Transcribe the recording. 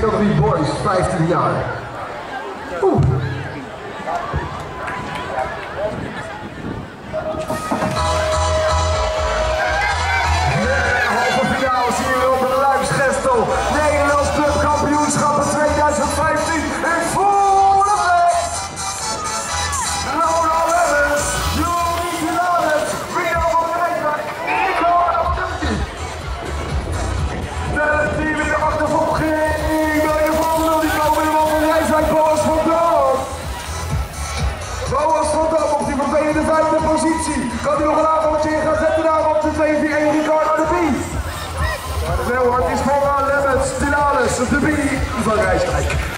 categorie boys, 15 jaar. Oeh. Halve finale hier op de Luiksgestel. Nederlands clubkampioenschappen 2015 in volle vlees. Laura Lemmens, Julie Pilares, Rio van Rijswijk, Nico Abducti. Het team in de achtervolging. Bij de volgende, die komen er wel van Rijswijk, Boas van Dam. Boas van Dam op die vervelende 5e positie. Kan hij nog een avondje in gaan zetten daar op de 2-4-1 Ricardo de Bie. Maar de Leeuward is voor Lemmens, Pilares, de Bie van Rijswijk.